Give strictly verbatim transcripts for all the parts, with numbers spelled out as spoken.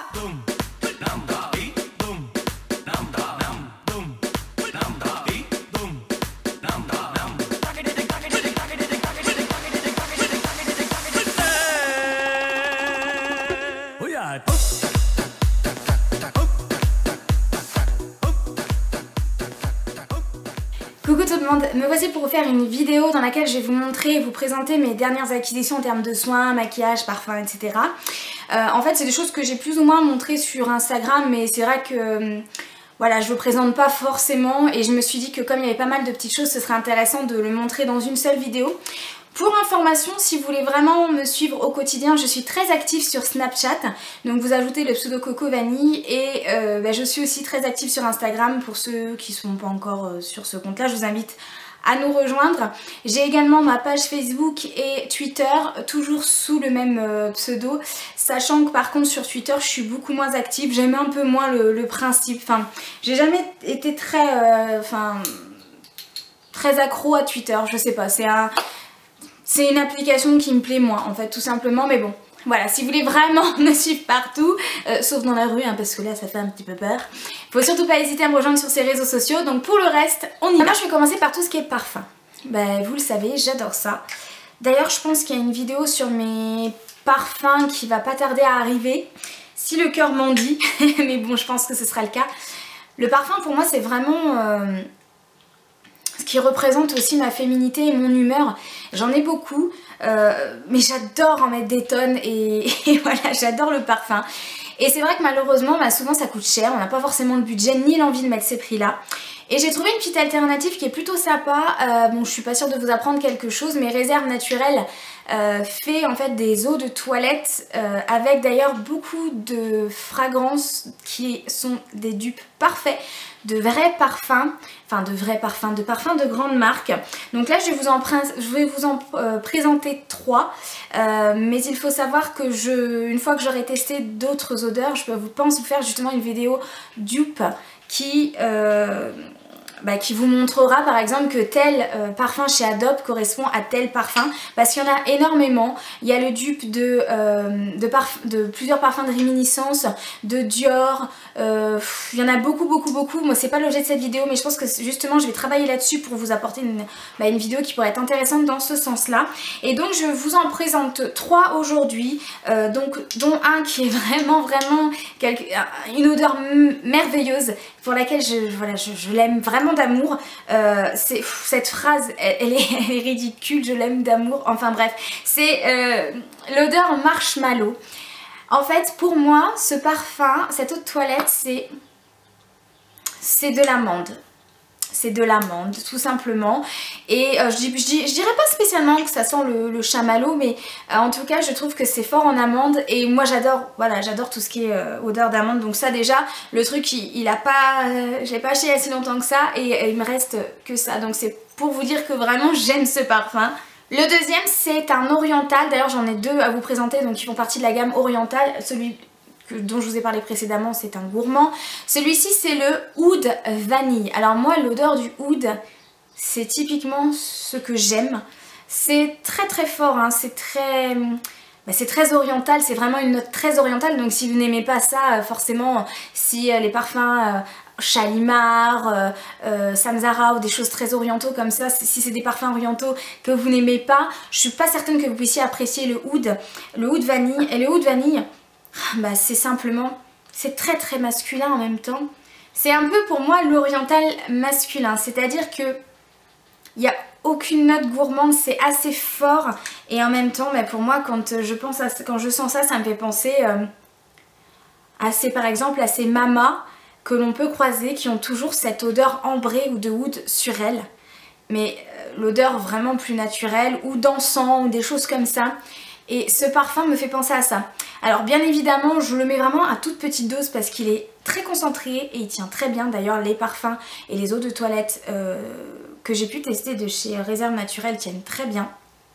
Coucou tout le monde, me voici pour vous faire une vidéo dans laquelle je vais vous montrer et vous présenter mes dernières acquisitions en termes de soins, maquillage, parfum, et cetera. Euh, en fait c'est des choses que j'ai plus ou moins montrées sur Instagram, mais c'est vrai que euh, voilà, je ne vous présente pas forcément et je me suis dit que comme il y avait pas mal de petites choses, ce serait intéressant de le montrer dans une seule vidéo. Pour information, si vous voulez vraiment me suivre au quotidien, je suis très active sur Snapchat, donc vous ajoutez le pseudo Coco Vanille et euh, bah, je suis aussi très active sur Instagram. Pour ceux qui ne sont pas encore euh, sur ce compte là, je vous invite à nous rejoindre. J'ai également ma page Facebook et Twitter, toujours sous le même euh, pseudo, sachant que par contre sur Twitter je suis beaucoup moins active, j'aime un peu moins le, le principe, enfin j'ai jamais été très, euh, enfin, très accro à Twitter, je sais pas, c'est un... C'est une application qui me plaît moins en fait tout simplement, mais bon voilà, si vous voulez vraiment me suivre partout, euh, sauf dans la rue hein, parce que là ça fait un petit peu peur, faut surtout pas hésiter à me rejoindre sur ces réseaux sociaux. Donc pour le reste on y va. Moi je vais commencer par tout ce qui est parfum. Bah vous le savez, j'adore ça. D'ailleurs je pense qu'il y a une vidéo sur mes parfums qui va pas tarder à arriver, si le cœur m'en dit, mais bon je pense que ce sera le cas. Le parfum pour moi c'est vraiment... Euh... ce qui représente aussi ma féminité et mon humeur. J'en ai beaucoup, euh, mais j'adore en mettre des tonnes et, et voilà, j'adore le parfum. Et c'est vrai que malheureusement, bah, souvent ça coûte cher, on n'a pas forcément le budget ni l'envie de mettre ces prix-là. Et j'ai trouvé une petite alternative qui est plutôt sympa. Euh, bon, je suis pas sûre de vous apprendre quelque chose, mais Réserve Naturelle euh, fait en fait des eaux de toilette euh, avec d'ailleurs beaucoup de fragrances qui sont des dupes parfaits de vrais parfums, enfin de vrais parfums, de parfums de grande marque. Donc là je vais vous en, je vais vous en euh, présenter trois, euh, mais il faut savoir que je, une fois que j'aurai testé d'autres odeurs, je pense vous faire justement une vidéo dupe qui... Euh, Bah, qui vous montrera par exemple que tel euh, parfum chez Adobe correspond à tel parfum, parce qu'il y en a énormément. Il y a le dupe de, euh, de, de plusieurs parfums de réminiscence, de Dior, euh, il y en a beaucoup beaucoup beaucoup. Moi c'est pas l'objet de cette vidéo, mais je pense que justement je vais travailler là-dessus pour vous apporter une, bah, une vidéo qui pourrait être intéressante dans ce sens là. Et donc je vous en présente trois aujourd'hui, euh, donc dont un qui est vraiment vraiment quelque, une odeur merveilleuse pour laquelle je, voilà, je, je l'aime vraiment d'amour. Euh, cette phrase elle, elle, est, elle est ridicule, je l'aime d'amour, enfin bref, c'est euh, l'odeur marshmallow. En fait pour moi ce parfum, cette eau de toilette, c'est c'est de l'amande. C'est de l'amande tout simplement, et euh, je, je, je dirais pas spécialement que ça sent le, le chamallow, mais euh, en tout cas je trouve que c'est fort en amande et moi j'adore, voilà, j'adore tout ce qui est euh, odeur d'amande. Donc ça déjà le truc il, il a pas, euh, je l'ai pas acheté il y a si longtemps que ça et, et il me reste que ça, donc c'est pour vous dire que vraiment j'aime ce parfum. Le deuxième c'est un oriental, d'ailleurs j'en ai deux à vous présenter, donc ils font partie de la gamme orientale. Celui dont je vous ai parlé précédemment c'est un gourmand, celui-ci c'est le oud vanille. Alors moi l'odeur du oud c'est typiquement ce que j'aime, c'est très très fort hein. C'est très... Bah, c'est très oriental, c'est vraiment une note très orientale, donc si vous n'aimez pas ça, forcément si les parfums euh, Shalimar, euh, euh, Samsara ou des choses très orientaux comme ça, si c'est des parfums orientaux que vous n'aimez pas, je suis pas certaine que vous puissiez apprécier le oud, le oud vanille. Et le oud vanille, bah, c'est simplement, c'est très très masculin en même temps. C'est un peu pour moi l'oriental masculin, c'est-à-dire que il n'y a aucune note gourmande, c'est assez fort et en même temps bah, pour moi quand je pense à, quand je sens ça, ça me fait penser euh, à ces, par exemple à ces mamas que l'on peut croiser qui ont toujours cette odeur ambrée ou de oud sur elles, mais euh, l'odeur vraiment plus naturelle ou d'encens ou des choses comme ça. Et ce parfum me fait penser à ça. Alors bien évidemment je le mets vraiment à toute petite dose parce qu'il est très concentré et il tient très bien. D'ailleurs les parfums et les eaux de toilette euh, que j'ai pu tester de chez Réserve Naturelle tiennent très bien.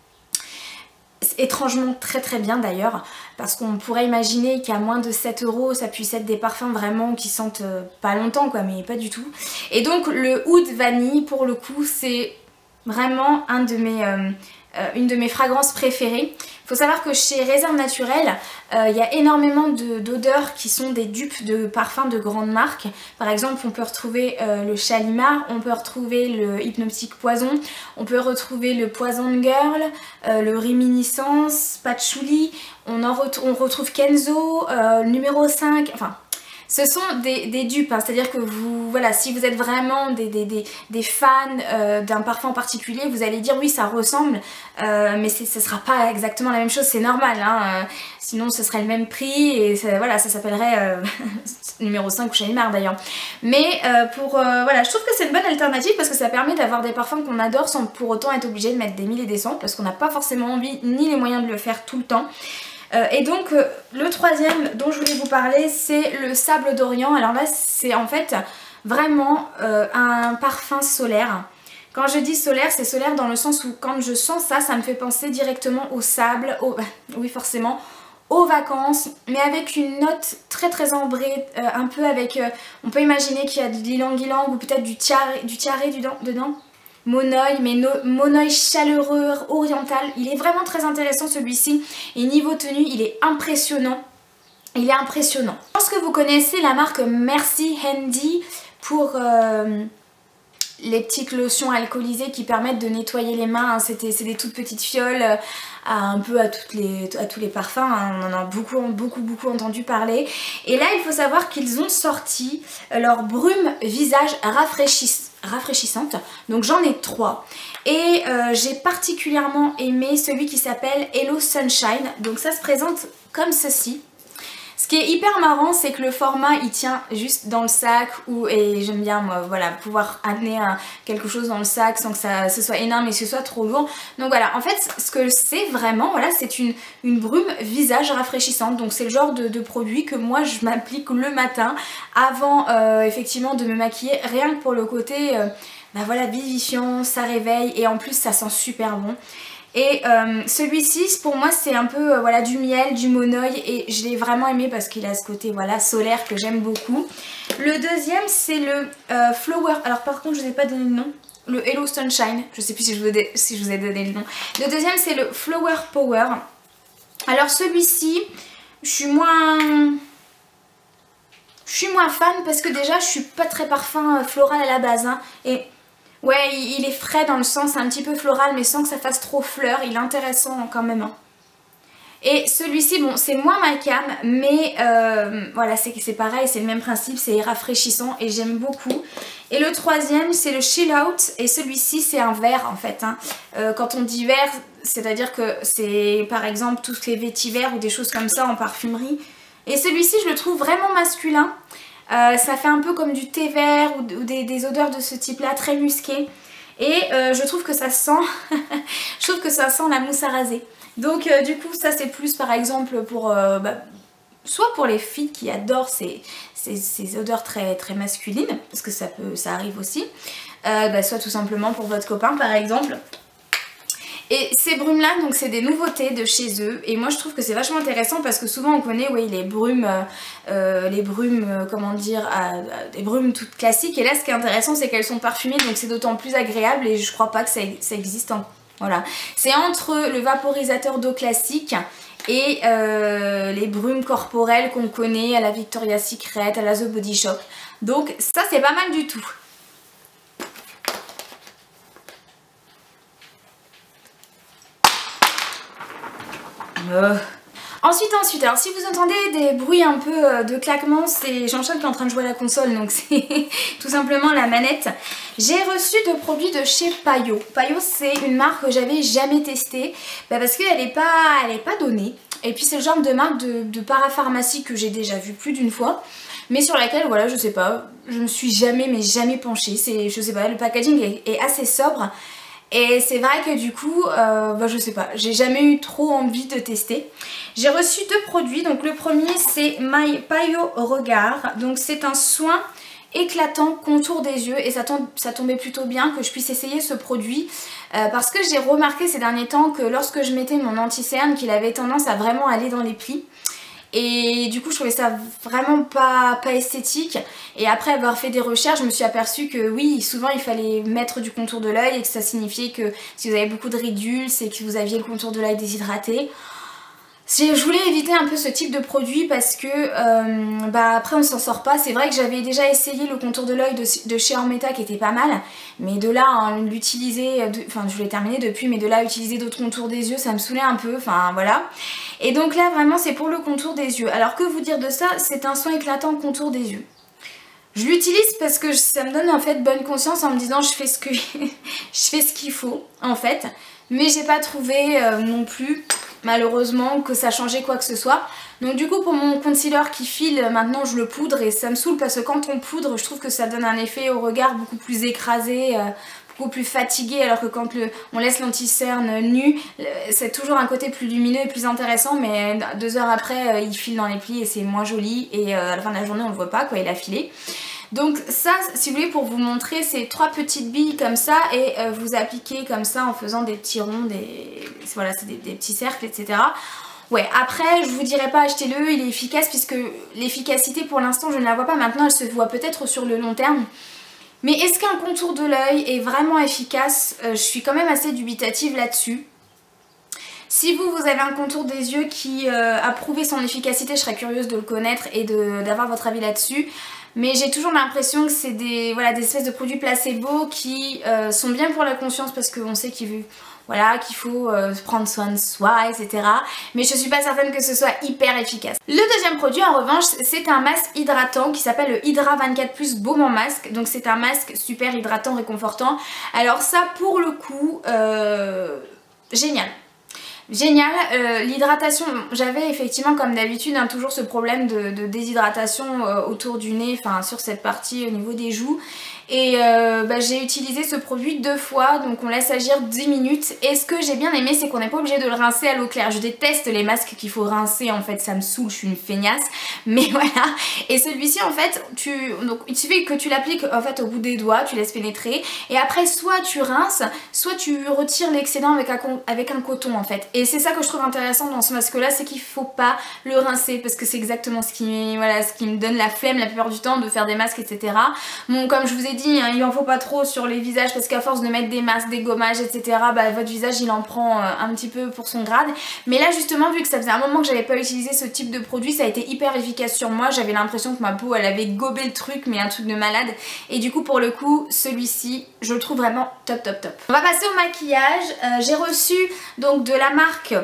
Étrangement très très bien d'ailleurs, parce qu'on pourrait imaginer qu'à moins de sept euros ça puisse être des parfums vraiment qui sentent euh, pas longtemps quoi, mais pas du tout. Et donc le oud vanille pour le coup c'est vraiment un de mes... Euh, Euh, une de mes fragrances préférées. faut savoir que chez Réserve Naturelle, euh, il y a énormément d'odeurs qui sont des dupes de parfums de grandes marques. Par exemple, on peut retrouver euh, le Shalimar, on peut retrouver le Hypnotique Poison, on peut retrouver le Poison Girl, euh, le Réminiscence, Patchouli, on, en ret on retrouve Kenzo, euh, numéro cinq, enfin... Ce sont des, des dupes, hein, c'est-à-dire que vous, voilà, si vous êtes vraiment des, des, des, des fans euh, d'un parfum en particulier, vous allez dire oui ça ressemble, euh, mais ce ne sera pas exactement la même chose, c'est normal, hein, euh, sinon ce serait le même prix et ça, voilà, ça s'appellerait euh, numéro cinq ou Shalimar d'ailleurs. Mais euh, pour, euh, voilà, je trouve que c'est une bonne alternative parce que ça permet d'avoir des parfums qu'on adore sans pour autant être obligé de mettre des mille et des cents parce qu'on n'a pas forcément envie ni les moyens de le faire tout le temps. Euh, et donc euh, le troisième dont je voulais vous parler, c'est le Sable d'Orient. Alors là c'est en fait vraiment euh, un parfum solaire. Quand je dis solaire, c'est solaire dans le sens où quand je sens ça, ça me fait penser directement au sable, au... oui forcément, aux vacances, mais avec une note très très ambrée, euh, un peu avec, euh, on peut imaginer qu'il y a de l'ylang-ylang ou peut-être du tiare, du tiare dedans, dedans. Monoï, mais no, monoï chaleureux, oriental, il est vraiment très intéressant celui-ci et niveau tenue il est impressionnant, il est impressionnant. Je pense que vous connaissez la marque Merci Handy pour euh, les petites lotions alcoolisées qui permettent de nettoyer les mains, hein. C'est des toutes petites fioles euh, à, un peu à, toutes les, à tous les parfums, hein. On en a beaucoup beaucoup beaucoup entendu parler et là il faut savoir qu'ils ont sorti leur brume visage rafraîchissante. rafraîchissante, donc j'en ai trois et euh, j'ai particulièrement aimé celui qui s'appelle Hello Sunshine, donc ça se présente comme ceci. Ce qui est hyper marrant, c'est que le format il tient juste dans le sac ou, et j'aime bien moi, voilà, pouvoir amener un, quelque chose dans le sac sans que ça ce soit énorme et que ce soit trop lourd. Donc voilà, en fait ce que c'est vraiment, voilà, c'est une, une brume visage rafraîchissante. Donc c'est le genre de, de produit que moi je m'applique le matin avant euh, effectivement de me maquiller, rien que pour le côté euh, bah voilà, vivifiant, ça réveille et en plus ça sent super bon. Et euh, celui-ci pour moi c'est un peu euh, voilà, du miel, du monoï et je l'ai vraiment aimé parce qu'il a ce côté voilà, solaire que j'aime beaucoup. Le deuxième c'est le euh, Flower, alors par contre je vous ai pas donné le nom, le Hello Sunshine, je sais plus si je, vous si je vous ai donné le nom. Le deuxième c'est le Flower Power. Alors celui-ci je suis moins... Je suis moins fan parce que déjà je suis pas très parfum floral à la base hein, et... Ouais, il est frais dans le sens un petit peu floral mais sans que ça fasse trop fleur, il est intéressant quand même. Et celui-ci, bon, c'est moins ma cam, mais euh, voilà, c'est pareil, c'est le même principe, c'est rafraîchissant et j'aime beaucoup. Et le troisième, c'est le Chill Out et celui-ci, c'est un vert en fait. Hein. Euh, quand on dit vert, c'est-à-dire que c'est par exemple tout ce qui est vétiver ou des choses comme ça en parfumerie. Et celui-ci, je le trouve vraiment masculin. Euh, ça fait un peu comme du thé vert ou, ou des, des odeurs de ce type là très musquées et euh, je trouve que ça sent je trouve que ça sent la mousse à raser donc euh, du coup ça c'est plus par exemple pour euh, bah, soit pour les filles qui adorent ces, ces, ces odeurs très, très masculines parce que ça, peut, ça arrive aussi euh, bah, soit tout simplement pour votre copain par exemple. Et ces brumes là, donc c'est des nouveautés de chez eux et moi je trouve que c'est vachement intéressant parce que souvent on connaît oui, les brumes, euh, les brumes, euh, comment dire, euh, des brumes toutes classiques et là ce qui est intéressant c'est qu'elles sont parfumées donc c'est d'autant plus agréable et je crois pas que ça, ça existe en... Voilà. C'est entre le vaporisateur d'eau classique et euh, les brumes corporelles qu'on connaît à la Victoria's Secret, à la The Body Shop. Donc ça c'est pas mal du tout. Euh. Ensuite, ensuite, alors si vous entendez des bruits un peu de claquements, c'est Jean-Charles qui est en train de jouer à la console, donc c'est tout simplement la manette. J'ai reçu de produits de chez Payo. Payo, c'est une marque que j'avais jamais testée, bah parce qu'elle n'est pas, elle est pas donnée. Et puis c'est le genre de marque de, de parapharmacie que j'ai déjà vu plus d'une fois, mais sur laquelle, voilà, je sais pas, je me suis jamais, mais jamais penchée. C'est, je sais pas, le packaging est, est assez sobre. Et c'est vrai que du coup, euh, bah je sais pas, j'ai jamais eu trop envie de tester. J'ai reçu deux produits, donc le premier c'est My Payo Regard, donc c'est un soin éclatant contour des yeux et ça, tombe, ça tombait plutôt bien que je puisse essayer ce produit euh, parce que j'ai remarqué ces derniers temps que lorsque je mettais mon anti-cerne qu'il avait tendance à vraiment aller dans les plis. Et du coup je trouvais ça vraiment pas, pas esthétique et après avoir fait des recherches je me suis aperçue que oui souvent il fallait mettre du contour de l'œil et que ça signifiait que si vous avez beaucoup de ridules c'est que vous aviez le contour de l'œil déshydraté. Je voulais éviter un peu ce type de produit parce que euh, bah après on s'en sort pas. C'est vrai que j'avais déjà essayé le contour de l'œil de, de chez Ormeta qui était pas mal, mais de là à l'utiliser, enfin je l'ai terminé depuis, mais de là à utiliser d'autres contours des yeux ça me saoulait un peu, enfin voilà. Et donc là vraiment c'est pour le contour des yeux. Alors que vous dire de ça, c'est un soin éclatant contour des yeux. Je l'utilise parce que ça me donne en fait bonne conscience en me disant je fais ce que je fais ce qu'il faut en fait, mais j'ai pas trouvé euh, non plus malheureusement que ça changeait quoi que ce soit. Donc du coup pour mon concealer qui file, maintenant je le poudre et ça me saoule parce que quand on poudre je trouve que ça donne un effet au regard beaucoup plus écrasé, euh, beaucoup plus fatigué, alors que quand le, on laisse l'anti-cerne nu c'est toujours un côté plus lumineux et plus intéressant, mais deux heures après euh, il file dans les plis et c'est moins joli et euh, à la fin de la journée on le voit pas quoi, il a filé. Donc ça, si vous voulez, pour vous montrer, c'est trois petites billes comme ça et euh, vous appliquez comme ça en faisant des petits ronds, des, voilà, c'est des, des petits cercles, et cetera. Ouais, après, je vous dirais pas achetez-le, il est efficace puisque l'efficacité pour l'instant, je ne la vois pas. Maintenant, elle se voit peut-être sur le long terme. Mais est-ce qu'un contour de l'œil est vraiment efficace? euh, Je suis quand même assez dubitative là-dessus. Si vous, vous avez un contour des yeux qui euh, a prouvé son efficacité, je serais curieuse de le connaître et d'avoir votre avis là-dessus. Mais j'ai toujours l'impression que c'est des, voilà, des espèces de produits placebo qui euh, sont bien pour la conscience parce qu'on sait qu'il voilà, qu'il faut euh, prendre soin de soi, et cetera. Mais je suis pas certaine que ce soit hyper efficace. Le deuxième produit en revanche, c'est un masque hydratant qui s'appelle le Hydra vingt-quatre plus Baume en masque. Donc c'est un masque super hydratant, réconfortant. Alors ça pour le coup, euh, génial. Génial, euh, l'hydratation, j'avais effectivement comme d'habitude hein, toujours ce problème de, de déshydratation euh, autour du nez, enfin sur cette partie au niveau des joues. Et euh, bah, j'ai utilisé ce produit deux fois, donc on laisse agir dix minutes. Et ce que j'ai bien aimé, c'est qu'on n'est pas obligé de le rincer à l'eau claire. Je déteste les masques qu'il faut rincer, en fait ça me saoule, je suis une feignasse. Mais voilà, et celui-ci en fait, tu, donc, il suffit que tu l'appliques en fait au bout des doigts, tu laisses pénétrer. Et après soit tu rinces, soit tu retires l'excédent avec un, avec un coton en fait. Et c'est ça que je trouve intéressant dans ce masque là, c'est qu'il faut pas le rincer parce que c'est exactement ce qui, voilà, ce qui me donne la flemme la plupart du temps de faire des masques, et cetera. Bon, comme je vous ai dit, hein, il en faut pas trop sur les visages parce qu'à force de mettre des masques, des gommages, et cetera, bah, votre visage il en prend euh, un petit peu pour son grade. Mais là justement, vu que ça faisait un moment que j'avais pas utilisé ce type de produit, ça a été hyper efficace sur moi. J'avais l'impression que ma peau elle avait gobé le truc, mais un truc de malade. Et du coup pour le coup, celui-ci, je le trouve vraiment top top top. On va passer au maquillage. Euh, j'ai reçu donc de la marque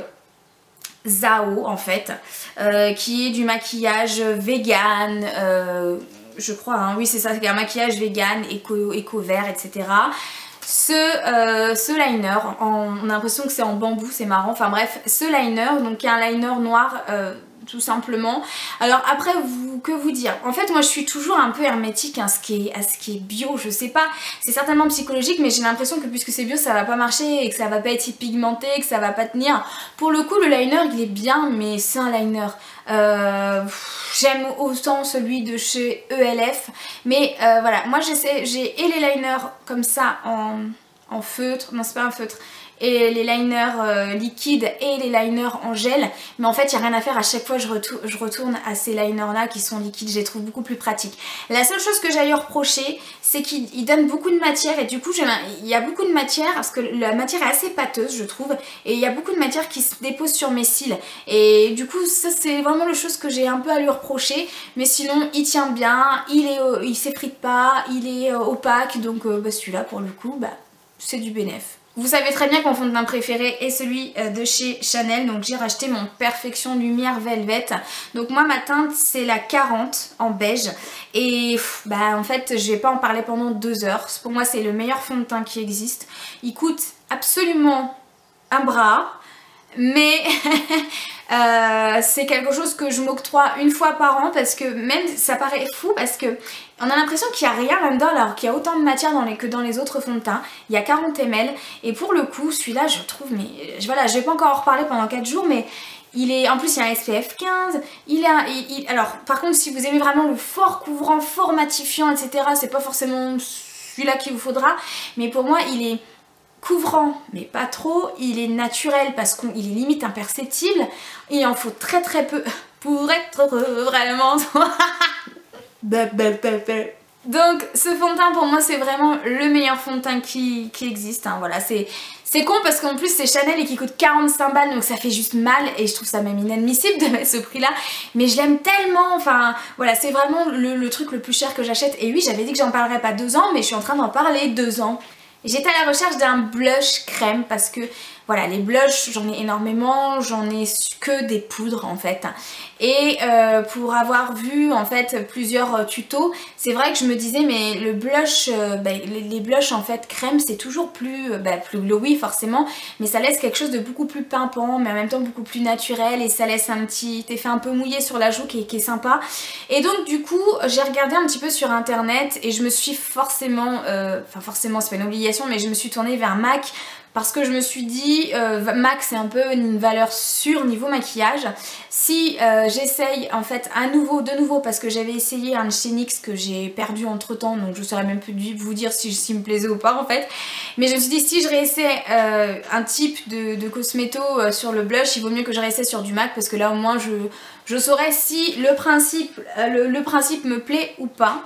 Zao en fait, euh, qui est du maquillage vegan, euh, je crois, hein, oui c'est ça, c'est un maquillage vegan, éco, éco vert, et cetera. Ce, euh, ce liner, en, on a l'impression que c'est en bambou, c'est marrant, enfin bref, ce liner, donc un liner noir euh, tout simplement. Alors après, vous, que vous dire? En fait moi je suis toujours un peu hermétique hein, ce qui est, à ce qui est bio, je sais pas, c'est certainement psychologique, mais j'ai l'impression que puisque c'est bio ça va pas marcher et que ça va pas être pigmenté, que ça va pas tenir. Pour le coup le liner il est bien, mais c'est un liner. Euh, j'aime autant celui de chez E L F, mais euh, voilà, moi j'essaie, j'ai et les liners comme ça en, en feutre, non c'est pas un feutre, et les liners euh, liquides et les liners en gel, mais en fait il n'y a rien à faire, à chaque fois je, retour, je retourne à ces liners là qui sont liquides, je les trouve beaucoup plus pratiques. La seule chose que j'aille reprocher, c'est qu'ils donnent beaucoup de matière et du coup il y a beaucoup de matière parce que la matière est assez pâteuse je trouve, et il y a beaucoup de matière qui se dépose sur mes cils, et du coup ça c'est vraiment la chose que j'ai un peu à lui reprocher, mais sinon il tient bien, il est, euh, il s'effrite pas, il est euh, opaque, donc euh, bah, celui-là pour le coup bah, c'est du bénéf. Vous savez très bien que mon fond de teint préféré est celui de chez Chanel, donc j'ai racheté mon Perfection Lumière Velvet. Donc moi ma teinte c'est la quarante en beige, et bah en fait je vais pas en parler pendant deux heures. Pour moi c'est le meilleur fond de teint qui existe. Il coûte absolument un bras, mais euh, c'est quelque chose que je m'octroie une fois par an parce que même ça paraît fou parce que on a l'impression qu'il n'y a rien là-dedans alors qu'il y a autant de matière dans les, que dans les autres fonds de teint. Il y a quarante millilitres et pour le coup celui-là je trouve, mais voilà, je vais pas encore en reparler pendant quatre jours, mais il est, en plus il y a un S P F quinze, il a, il, il, alors par contre si vous aimez vraiment le fort couvrant, fort matifiant, et cetera, c'est pas forcément celui-là qu'il vous faudra, mais pour moi il est couvrant mais pas trop, il est naturel parce qu'il est limite imperceptible, il en faut très très peu pour être heureux vraiment. Donc ce fond de teint pour moi c'est vraiment le meilleur fond de teint qui, qui existe, hein. Voilà, c'est con parce qu'en plus c'est Chanel et qui coûte quarante-cinq balles, donc ça fait juste mal et je trouve ça même inadmissible de mettre ce prix là, mais je l'aime tellement, enfin voilà, c'est vraiment le, le truc le plus cher que j'achète. Et oui, j'avais dit que j'en parlerais pas deux ans, mais je suis en train d'en parler deux ans. J'étais à la recherche d'un blush crème parce que voilà, les blushs j'en ai énormément, j'en ai que des poudres en fait. Et euh, pour avoir vu en fait plusieurs tutos, c'est vrai que je me disais mais le blush, euh, bah, les, les blushs en fait crème c'est toujours plus, bah, plus glowy forcément, mais ça laisse quelque chose de beaucoup plus pimpant mais en même temps beaucoup plus naturel et ça laisse un petit effet un peu mouillé sur la joue qui est, qui est sympa. Et donc du coup j'ai regardé un petit peu sur internet et je me suis forcément, enfin euh, forcément c'est pas une obligation, mais je me suis tournée vers MAC parce que je me suis dit euh, MAC c'est un peu une valeur sûre niveau maquillage. Si euh, j'essaye en fait à nouveau, de nouveau, parce que j'avais essayé un de chez N Y X que j'ai perdu entre temps, donc je saurais même plus vous dire si, si me plaisait ou pas en fait, mais je me suis dit si je réessaie euh, un type de, de cosméto euh, sur le blush, il vaut mieux que je réessaie sur du MAC parce que là au moins je, je saurais si le principe, euh, le, le principe me plaît ou pas.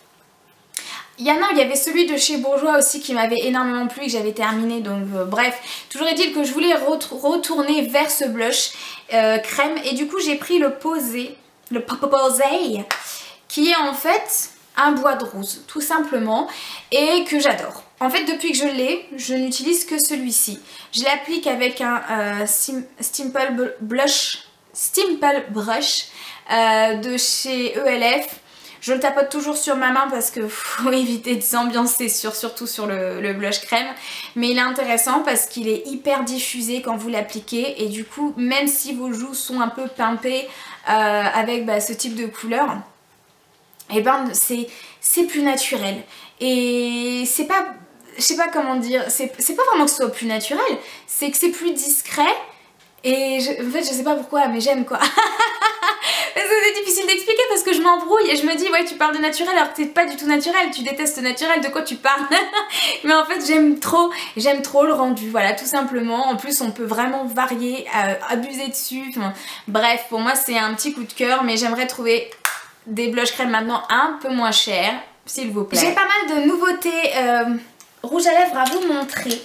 Il y en a, il y avait celui de chez Bourjois aussi qui m'avait énormément plu et que j'avais terminé, donc euh, bref, toujours est-il que je voulais retourner vers ce blush euh, crème et du coup j'ai pris le Posé, le Posé, qui est en fait un bois de rose tout simplement et que j'adore. En fait depuis que je l'ai, je n'utilise que celui-ci. Je l'applique avec un euh, Stimple Blush, Stimple Brush euh, de chez E L F. Je le tapote toujours sur ma main parce que faut éviter de s'ambiancer sur, surtout sur le, le blush crème. Mais il est intéressant parce qu'il est hyper diffusé quand vous l'appliquez. Et du coup, même si vos joues sont un peu pimpées euh, avec bah, ce type de couleur, et ben c'est plus naturel. Et c'est pas, je sais pas comment dire, c'est pas vraiment que ce soit plus naturel, c'est que c'est plus discret. Et je, en fait je sais pas pourquoi mais j'aime quoi. C'est difficile d'expliquer parce que je m'embrouille et je me dis ouais tu parles de naturel alors que c'est pas du tout naturel, tu détestes naturel, de quoi tu parles? Mais en fait j'aime trop, j'aime trop le rendu, voilà tout simplement. En plus on peut vraiment varier, euh, abuser dessus, enfin, bref pour moi c'est un petit coup de cœur, mais j'aimerais trouver des blush crème maintenant un peu moins chers s'il vous plaît. J'ai pas mal de nouveautés euh, rouge à lèvres à vous montrer.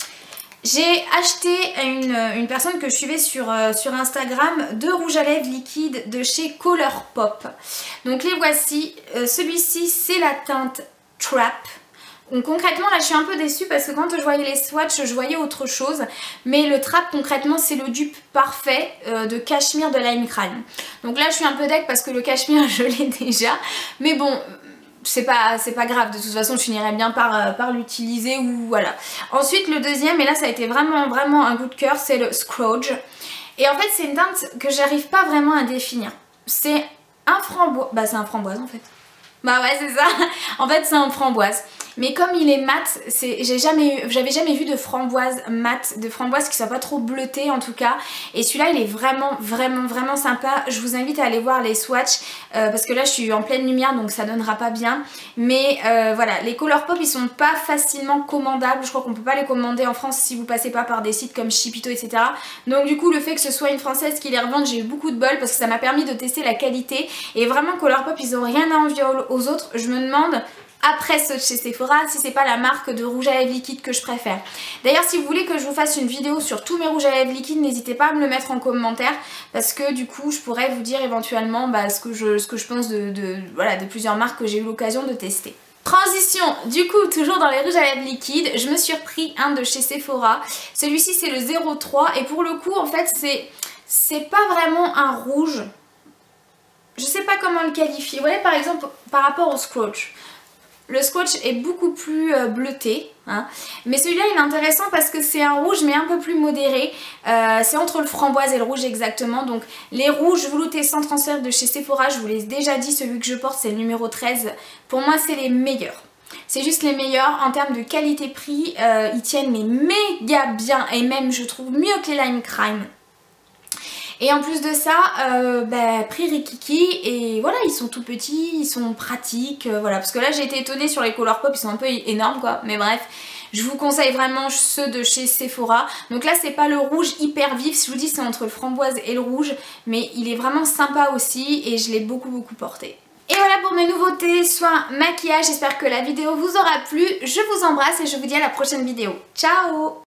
J'ai acheté une, une personne que je suivais sur, euh, sur Instagram deux rouges à lèvres liquides de chez Colourpop. Donc les voici. Euh, Celui-ci c'est la teinte Trap. Donc concrètement là je suis un peu déçue parce que quand je voyais les swatchs je voyais autre chose. Mais le Trap concrètement c'est le dupe parfait euh, de Cachemire de Lime Crime. Donc là je suis un peu deck parce que le Cachemire je l'ai déjà. Mais bon... c'est pas, pas grave, de toute façon je finirais bien par, par l'utiliser ou voilà. Ensuite le deuxième, et là ça a été vraiment vraiment un coup de cœur, c'est le Scrooge. Et en fait c'est une teinte que j'arrive pas vraiment à définir. C'est un framboise, bah c'est un framboise en fait. Bah ouais c'est ça, en fait c'est un framboise. Mais comme il est mat, j'ai jamais, j'avais jamais vu de framboise mat, de framboise qui soit pas trop bleutée en tout cas. Et celui-là il est vraiment vraiment vraiment sympa. Je vous invite à aller voir les swatchs euh, parce que là je suis en pleine lumière donc ça donnera pas bien. Mais euh, voilà, les Colourpop ils sont pas facilement commandables. Je crois qu'on peut pas les commander en France si vous passez pas par des sites comme Chipito et cetera. Donc du coup le fait que ce soit une française qui les revende, j'ai eu beaucoup de bol parce que ça m'a permis de tester la qualité. Et vraiment Colourpop ils ont rien à envier aux autres. Je me demande... après ceux de chez Sephora, si c'est pas la marque de rouge à lèvres liquide que je préfère. D'ailleurs si vous voulez que je vous fasse une vidéo sur tous mes rouges à lèvres liquides, n'hésitez pas à me le mettre en commentaire parce que du coup je pourrais vous dire éventuellement bah, ce, que je, ce que je pense de, de, voilà, de plusieurs marques que j'ai eu l'occasion de tester. Transition, du coup toujours dans les rouges à lèvres liquides, je me suis repris un de chez Sephora. Celui-ci c'est le zéro trois et pour le coup en fait c'est c'est pas vraiment un rouge. Je sais pas comment le qualifier. Vous voyez par exemple par rapport au Scrooge. Le Scrooge est beaucoup plus euh, bleuté, hein. Mais celui-là il est intéressant parce que c'est un rouge mais un peu plus modéré. Euh, c'est entre le framboise et le rouge exactement. Donc les rouges veloutés sans transfert de chez Sephora, je vous l'ai déjà dit, celui que je porte c'est le numéro treize. Pour moi c'est les meilleurs. C'est juste les meilleurs en termes de qualité-prix. Euh, ils tiennent mais méga bien et même je trouve mieux que les Lime Crime. Et en plus de ça, euh, bah, prix Rikiki et voilà, ils sont tout petits, ils sont pratiques, euh, voilà. Parce que là j'ai été étonnée sur les Colourpop, ils sont un peu énormes quoi, mais bref. Je vous conseille vraiment ceux de chez Sephora. Donc là c'est pas le rouge hyper vif, je vous dis c'est entre le framboise et le rouge, mais il est vraiment sympa aussi et je l'ai beaucoup beaucoup porté. Et voilà pour mes nouveautés, soins, maquillage. J'espère que la vidéo vous aura plu. Je vous embrasse et je vous dis à la prochaine vidéo. Ciao!